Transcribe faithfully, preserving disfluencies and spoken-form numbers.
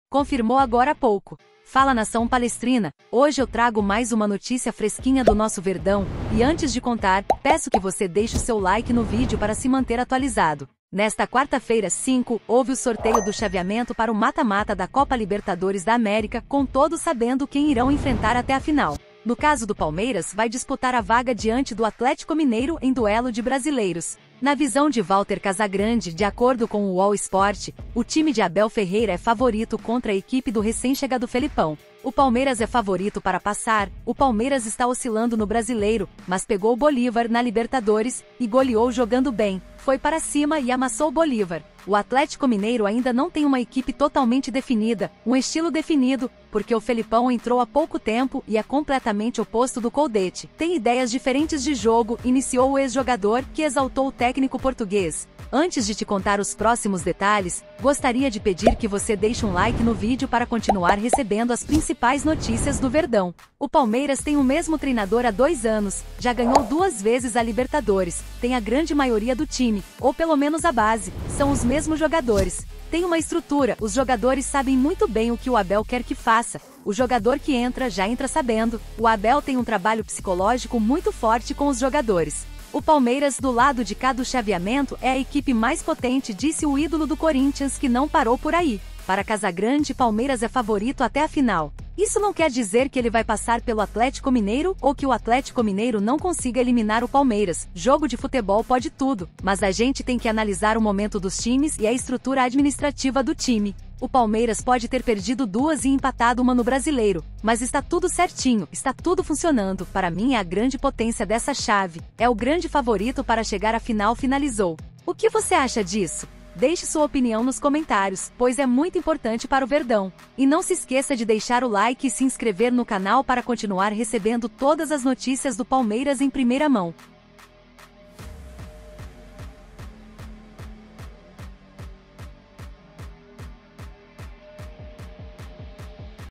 confirmou agora há pouco. Fala nação palestrina, hoje eu trago mais uma notícia fresquinha do nosso Verdão, e antes de contar, peço que você deixe o seu like no vídeo para se manter atualizado. Nesta quarta-feira, cinco, houve o sorteio do chaveamento para o mata-mata da Copa Libertadores da América, com todos sabendo quem irão enfrentar até a final. No caso do Palmeiras, vai disputar a vaga diante do Atlético Mineiro em duelo de brasileiros. Na visão de Walter Casagrande, de acordo com o All Sport, o time de Abel Ferreira é favorito contra a equipe do recém-chegado Felipão. O Palmeiras é favorito para passar, o Palmeiras está oscilando no Brasileiro, mas pegou o Bolívar na Libertadores e goleou jogando bem, foi para cima e amassou o Bolívar. O Atlético Mineiro ainda não tem uma equipe totalmente definida, um estilo definido, porque o Felipão entrou há pouco tempo e é completamente oposto do Coldete. Tem ideias diferentes de jogo, iniciou o ex-jogador, que exaltou o técnico português. Antes de te contar os próximos detalhes, gostaria de pedir que você deixe um like no vídeo para continuar recebendo as principais notícias do Verdão. O Palmeiras tem o mesmo treinador há dois anos, já ganhou duas vezes a Libertadores, tem a grande maioria do time, ou pelo menos a base, são os mesmos jogadores. Tem uma estrutura, os jogadores sabem muito bem o que o Abel quer que faça. O jogador que entra já entra sabendo, o Abel tem um trabalho psicológico muito forte com os jogadores. O Palmeiras, do lado de cá do chaveamento, é a equipe mais potente, disse o ídolo do Corinthians, que não parou por aí. Para Casagrande, Palmeiras é favorito até a final. Isso não quer dizer que ele vai passar pelo Atlético Mineiro ou que o Atlético Mineiro não consiga eliminar o Palmeiras. Jogo de futebol pode tudo, mas a gente tem que analisar o momento dos times e a estrutura administrativa do time. O Palmeiras pode ter perdido duas e empatado uma no Brasileiro, mas está tudo certinho, está tudo funcionando. Para mim é a grande potência dessa chave, é o grande favorito para chegar à final, finalizou. O que você acha disso? Deixe sua opinião nos comentários, pois é muito importante para o Verdão. E não se esqueça de deixar o like e se inscrever no canal para continuar recebendo todas as notícias do Palmeiras em primeira mão.